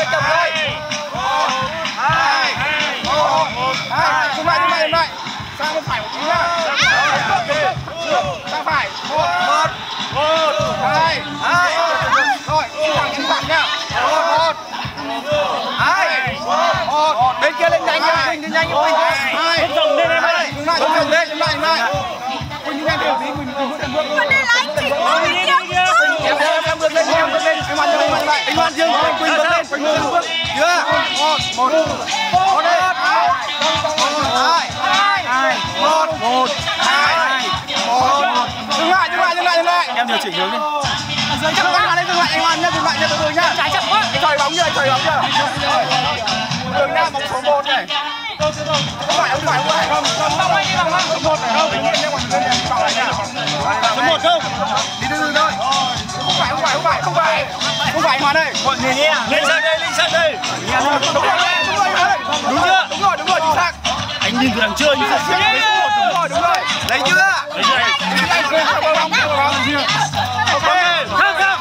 ơi, chậm rồi. 2 1 dừng lại. Sang bên phải một tí nhá. Sang phải. 1 2 rồi, đi thẳng nhá. 1 2 1 Bên kia lên nhanh nhá, lên nhanh như mình. 2 Dừng lên em ơi. dừng lại. Quỳnh nhanh thêm tí, Quỳnh bước thêm bước. Con này là anh Trịnh Quốc Việt Kiều. Em vượt lên, em vượt lên. Anh Hoàn dừng lại. Anh Hoàn dừng, Quỳnh vượt lên, Quỳnh vượt bước. Chưa? 1 2 1 2 1 dừng lại. Em điều chỉnh hướng đi. Anh Hoàn lên, dừng lại nhá, từ từ nhá. Trái chậm quá. Anh trời bóng nhá. Đường nha, bóng số 1 này. Không phải. Vòng anh đi vòng anh. Số 1 này không, tự nhiên nhá, mọi người lên vào lại nhá. Số 1 không? Đi từ từ thôi. Không phải anh Hoàn ơi. Mọi người nghe. Lên sang đây. Nghe luôn. Đúng rồi, chính xác. Anh nhìn từ đằng chưa như thế. Đúng rồi. Lấy chưa? Lấy chưa? Ok. Ok.